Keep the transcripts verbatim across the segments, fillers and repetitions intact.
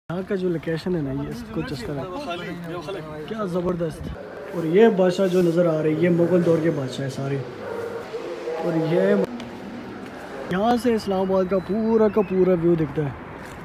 यहाँ का जो लोकेशन है ना ये कुछ इस तरह क्या ज़बरदस्त। और ये बादशाह जो नज़र आ रही है ये मुग़ल दौर के बादशाह है सारे। और ये यहाँ से इस्लामाबाद का पूरा का पूरा व्यू दिखता है।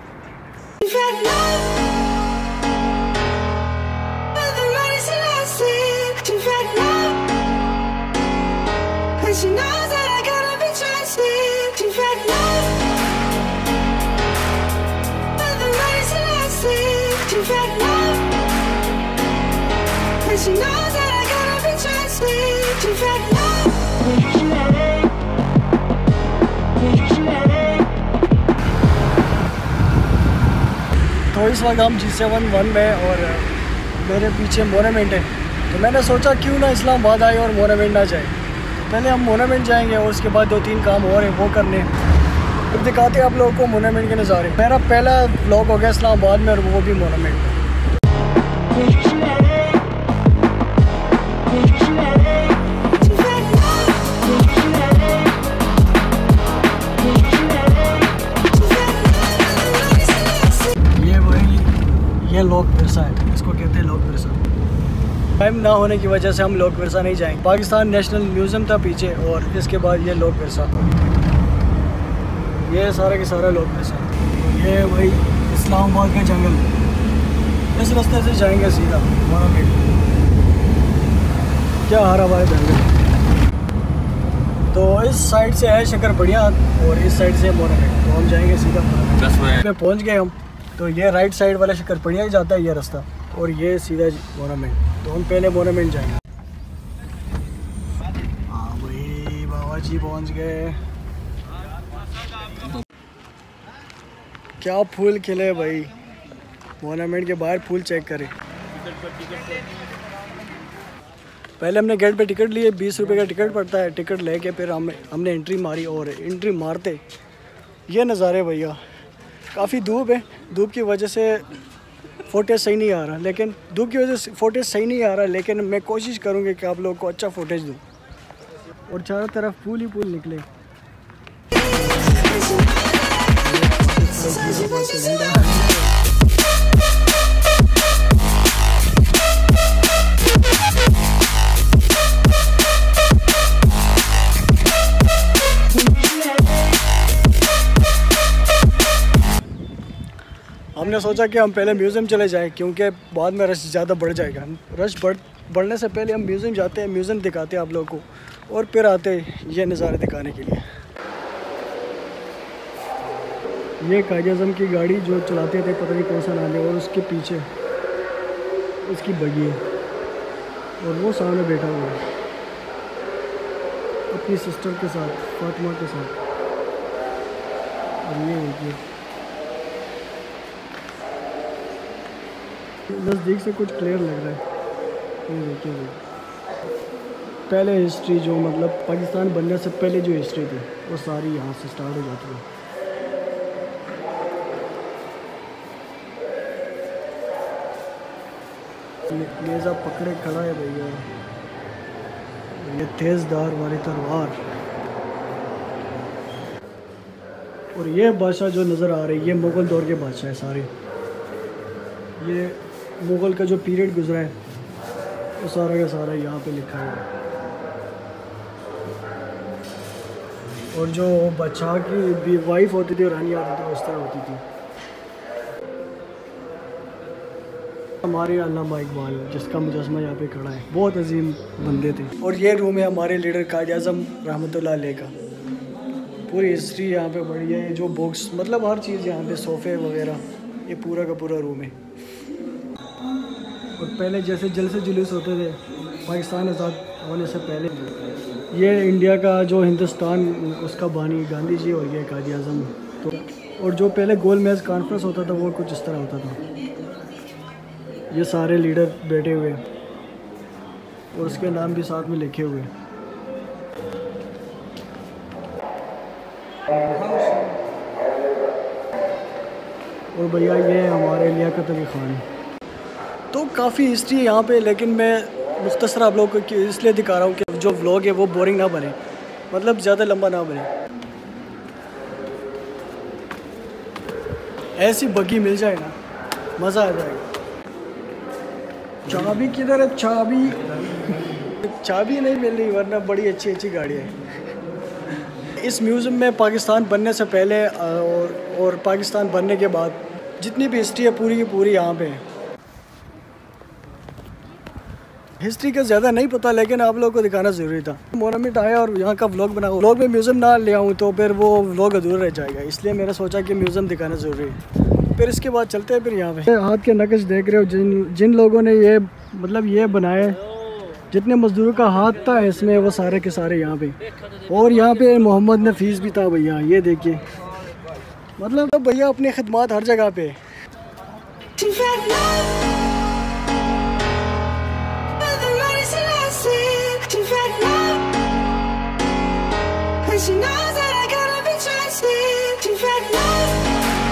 She knows that I gotta be trusted. You've had love. तो इस वक्त हम जी सेवन वन में और मेरे पीछे मोनामेंट है, तो मैंने सोचा क्यों ना इस्लामाबाद आए और मोनामेंट ना जाए। तो पहले हम मोनामेंट जाएंगे और उसके बाद दो तीन काम और हैं वो करने, फिर दिखाते हैं आप लोगों को मोनामेंट के नज़ारे। मेरा पहला व्लॉग हो गया इस्लामाबाद में और वो भी मोनामेंट में। ये लोक विरसा है, इसको कहते हैं लोक विरसा। टाइम ना होने की वजह से हम लोक विरसा नहीं जाएंगे। पाकिस्तान नेशनल म्यूज़ियम था पीछे और इसके बाद ये लोक विरसा, ये सारा के सारा लोक विरसा। ये वही इस्लामाबाद का जंगल, इस रास्ते से जाएंगे सीधा मोनामेंट। क्या हरा भरा जंगल। तो इस साइड से है शक्कर बढ़िया और इस साइड से मोनामेंट, तो हम जाएंगे सीधा मोनामेंट पे। पहुँच गए हम। तो ये राइट साइड वाला शक्करपड़िया ही जाता है ये रास्ता, और ये सीधा मोनामेंट। तो हम पहले मोनामेंट जाएंगे। हाँ भाई बाबा जी पहुँच गए। क्या फूल खिले भाई, मोनामेंट के बाहर फूल चेक करें। पहले हमने गेट पे टिकट लिए, बीस रुपए का टिकट पड़ता है। टिकट लेके फिर हम हमने एंट्री मारी और एंट्री मारते ये नज़ारे भैया। काफ़ी धूप है, धूप की वजह से फोटेज सही नहीं आ रहा, लेकिन धूप की वजह से फोटेज सही नहीं आ रहा, लेकिन मैं कोशिश करूँगी कि आप लोगों को अच्छा फोटेज दूँ। और चारों तरफ फूल ही फूल निकले। हमने सोचा कि हम पहले म्यूज़ियम चले जाएं क्योंकि बाद में रश ज़्यादा बढ़ जाएगा। रश बढ़ बढ़ने से पहले हम म्यूज़ियम जाते हैं, म्यूज़ियम दिखाते हैं आप लोगों को, और फिर आते ये नज़ारे दिखाने के लिए। ये कायद आज़म की गाड़ी जो चलाते थे, पता नहीं कौन सा नाम है, और उसके पीछे उसकी बगी है और वो सामने बैठा हुआ है अपनी सिस्टर के साथ, फातिमा के साथ। और ये देखिए नज़दीक से कुछ क्लियर लग रहा है। ये देखिए पहले हिस्ट्री जो मतलब पाकिस्तान बनने से पहले जो हिस्ट्री थी वो सारी यहाँ से स्टार्ट हो जाती है। नेज़ा पकड़े खड़ा है भैया, ये तेज़दार वाली तलवार। और ये बादशाह जो नज़र आ रही है ये मुग़ल दौर के बादशाह है सारे। ये मुग़ल का जो पीरियड गुजरा है वो सारा का सारा यहाँ पे लिखा है। और जो बादशाह की वाइफ होती थी और रानी आती थी उस तरह होती थी। हमारे अल्लामा इकबाल जिसका मुजस्मा यहाँ पे खड़ा है, बहुत अजीम बंदे थे। और ये रूम है हमारे लीडर कायद आज़म रहमतुल्लाह अलैह का। पूरी हिस्ट्री यहाँ पे पड़ी है, जो बुक्स मतलब हर चीज़ यहाँ पे, सोफ़े वगैरह, ये पूरा का पूरा रूम है। और पहले जैसे जलसे जुलूस होते थे पाकिस्तान आज़ाद होने से पहले, ये इंडिया का जो हिंदुस्तान उसका बानी गांधी जी और ये कायद आज़म। तो और जो पहले गोल मेज़ कॉन्फ्रेंस होता था वो कुछ इस तरह होता था। ये सारे लीडर बैठे हुए और उसके नाम भी साथ में लिखे हुए। और भैया ये हमारे लियाकत अली ख़ान। तो काफ़ी हिस्ट्री है यहाँ पे, लेकिन मैं मुख्तसर आप लोगों को इसलिए दिखा रहा हूँ कि जो व्लॉग है वो बोरिंग ना बने, मतलब ज़्यादा लंबा ना बने। ऐसी बग्गी मिल जाए ना मज़ा आ जाएगा। चाबी किधर है? चाबी चाबी नहीं मिल रही, वरना बड़ी अच्छी अच्छी गाड़ियाँ हैं। इस म्यूज़ियम में पाकिस्तान बनने से पहले और और पाकिस्तान बनने के बाद जितनी भी हिस्ट्री है पूरी की पूरी यहाँ पे है। हिस्ट्री का ज़्यादा नहीं पता, लेकिन आप लोगों को दिखाना ज़रूरी था। मोनूमेंट आया और यहाँ का व्लॉग बना, व्लॉग में म्यूज़ियम ना ले आऊँ तो फिर वो व्लॉग अधूरा रह जाएगा, इसलिए मैंने सोचा कि म्यूज़ियम दिखाना ज़रूरी है। फिर इसके बाद चलते हैं फिर यहाँ पे। हाथ के नक्श देख रहे हो, जिन जिन लोगों ने ये मतलब ये बनाए, जितने मज़दूरों का हाथ था इसमें, वो सारे के सारे यहाँ पे। और यहाँ पे मोहम्मद नफीस भी था भैया, ये देखिए। मतलब तो भैया अपनी खिदमत हर जगह पे। She knows that I gotta be trusted. She fell in love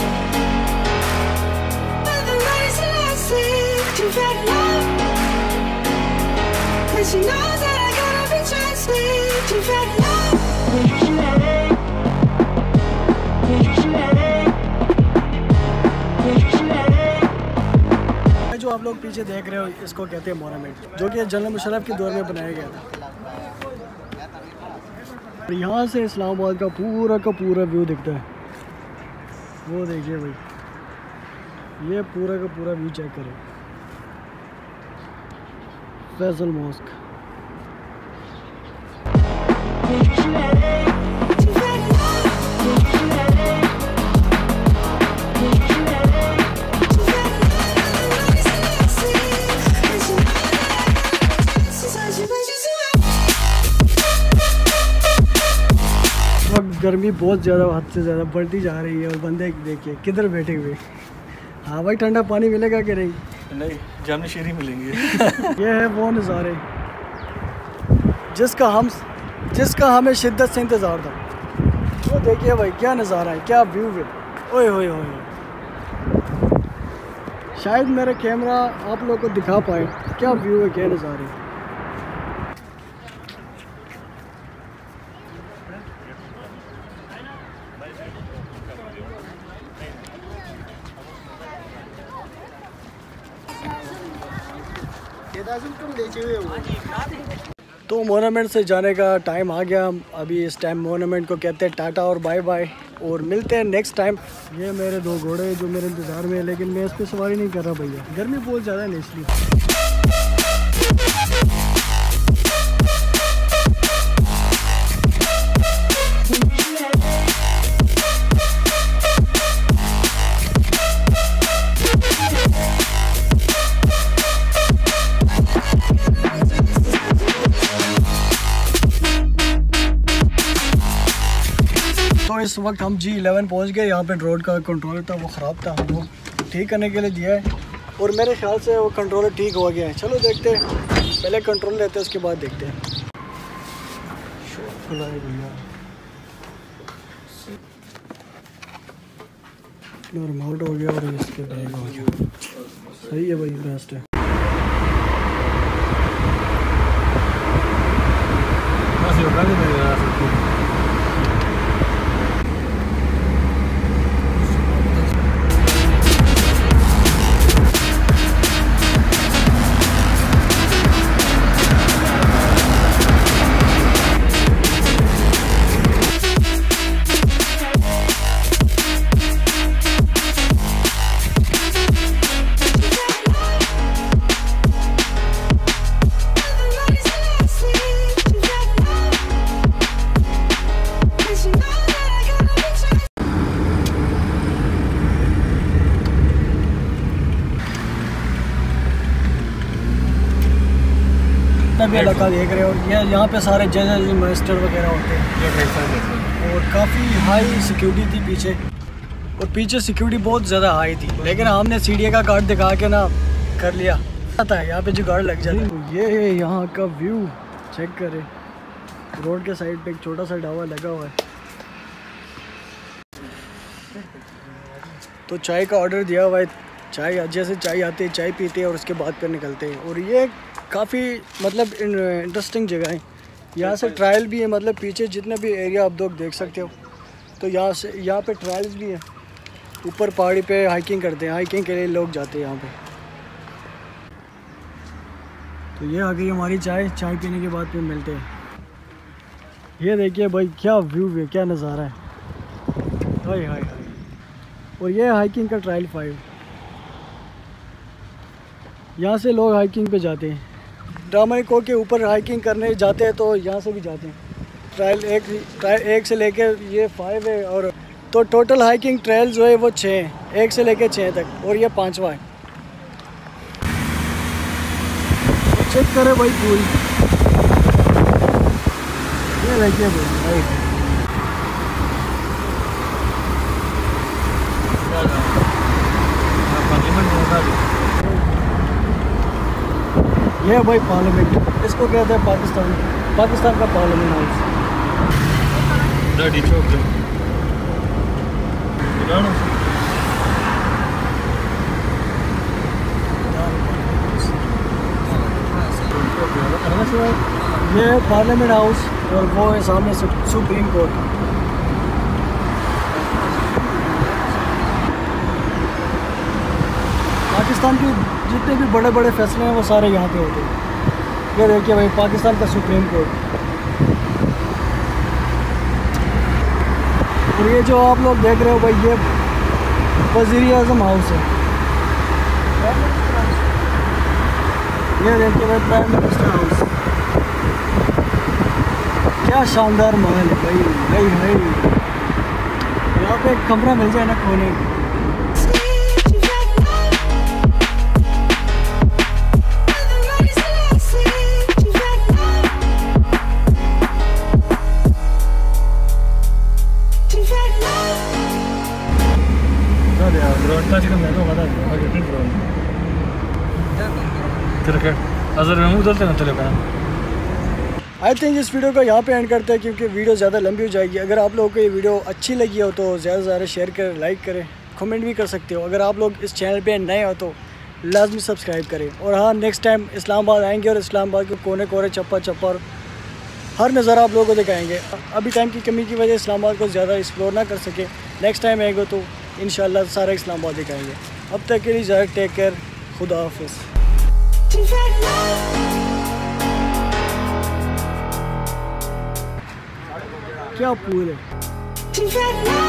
with the lies and lies. She fell in love, and she knows that I gotta be trusted. She fell in love. जो आप लोग पीछे देख रहे हो, इसको कहते हैं मोनूमेंट, जो कि जनरल मुशर्रफ के दौर में बनाया गया था। यहाँ से इस्लामाबाद का पूरा का पूरा व्यू दिखता है। वो देखिए भाई, ये पूरा का पूरा व्यू चेक करें। Faisal mosque. गर्मी बहुत ज़्यादा, हद से ज़्यादा बढ़ती जा रही है और बंदे देखिए किधर बैठे हुए। हाँ भाई, ठंडा पानी मिलेगा कि नहीं? नहीं, जामनी शीरी मिलेंगे। ये है वो नज़ारे जिसका हम जिसका हमें शिद्दत से इंतज़ार था। वो देखिए भाई, क्या नज़ारा है, क्या व्यू है। ओए होए होए, शायद मेरा कैमरा आप लोगों को दिखा पाए क्या व्यू है, क्या नज़ारे है। तो मोनूमेंट से जाने का टाइम आ गया। अभी इस टाइम मोनूमेंट को कहते हैं टाटा और बाय बाय, और मिलते हैं नेक्स्ट टाइम। ये मेरे दो घोड़े जो मेरे इंतज़ार में है, लेकिन मैं इस पर सवारी नहीं कर रहा भैया, गर्मी बहुत ज़्यादा है इसलिए। तो इस वक्त हम जी इलेवन पहुँच गए। यहाँ पे रोड का कंट्रोलर था, वो ख़राब था, वो ठीक करने के लिए दिया है, और मेरे ख्याल से वो कंट्रोलर ठीक हो गया है। चलो देखते हैं, पहले कंट्रोल लेते हैं, उसके बाद देखते हैं। भैया रिमोट हो गया और इसके बैग हो गया, सही है भाई, बेस्ट है। भी इलाका देख रहे हो, ये यहाँ पे सारे जजेस मास्टर वगैरह होते हैं, और काफ़ी हाई सिक्योरिटी थी पीछे, और पीछे सिक्योरिटी बहुत ज़्यादा हाई थी, लेकिन हमने सीढ़ी का कार्ड दिखा के ना कर लिया था, यहाँ पे जो गार्ड लग जाते हैं। ये है यहाँ का व्यू, चेक करें, रोड के साइड पे एक छोटा सा ढाबा लगा हुआ है। तो चाय का ऑर्डर दिया हुआ है, चाय जैसे चाय आती है चाय पीते हैं और उसके बाद फिर निकलते हैं। और ये काफ़ी मतलब इंटरेस्टिंग जगह है, यहाँ से ट्रायल भी है, मतलब पीछे जितने भी एरिया आप लोग देख सकते हो, तो यहाँ से यहाँ पे ट्रायल्स भी है, ऊपर पहाड़ी पे हाइकिंग करते हैं, हाइकिंग के लिए लोग जाते हैं यहाँ पे। तो ये आ गई हमारी चाय, चाय पीने के बाद फिर मिलते हैं। ये देखिए भाई क्या व्यू है, क्या नज़ारा है, हाय हाय हाय। और ये हाइकिंग का ट्रायल फाइव, यहाँ से लोग हाइकिंग पे जाते हैं। ड्रामरिको के ऊपर हाइकिंग करने जाते हैं तो यहाँ से भी जाते हैं। ट्रायल एक ट्रायल एक से लेके ये फाइव है, और तो टोटल हाइकिंग ट्रायल जो है वो छः हैं, एक से लेके छः तक, और ये पांचवा है। तो चेक करें भाई पूल, ये देखिए भाई, ये भाई पार्लियामेंट, इसको कहते हैं पाकिस्तान, पाकिस्तान का पार्लियामेंट हाउस। रेडी चौक पे ये पार्लियामेंट हाउस, और वो है सामने सुप्रीम कोर्ट। पाकिस्तान के जितने भी बड़े बड़े फैसले हैं वो सारे यहाँ पे होते हैं। ये देखिए भाई पाकिस्तान का सुप्रीम कोर्ट। और ये जो आप लोग देख रहे हो भाई, ये वज़ीर आज़म हाउस है। ये देखिए भाई प्राइम मिनिस्टर हाउस, क्या शानदार महल है भाई, भाई भाई यहाँ पे एक कमरा मिल जाए ना खोने। आई थिंक इस वीडियो को यहाँ पे एंड करते हैं, क्योंकि वीडियो ज़्यादा लंबी हो जाएगी। अगर आप लोगों को ये वीडियो अच्छी लगी हो तो ज़्यादा से ज़्यादा शेयर करें, लाइक करें, कमेंट भी कर सकते हो। अगर आप लोग इस चैनल पे नए हो तो लाजमी सब्सक्राइब करें। और हाँ, नेक्स्ट टाइम इस्लामाबाद आएंगे और इस्लामाबाद के कोने कोने, चप्पा चप्पा, हर नज़ारा आप लोगों को दिखाएंगे। अभी टाइम की कमी की वजह से इस्लामाबाद को ज़्यादा एक्सप्लोर ना कर सके, नेक्स्ट टाइम आएंगे तो इंशाल्लाह सारा इस्लामाबाद दिखाएंगे। अब तक के लिए ज़्यादा टेक केयर, खुदा हाफिज़। क्या पूल है।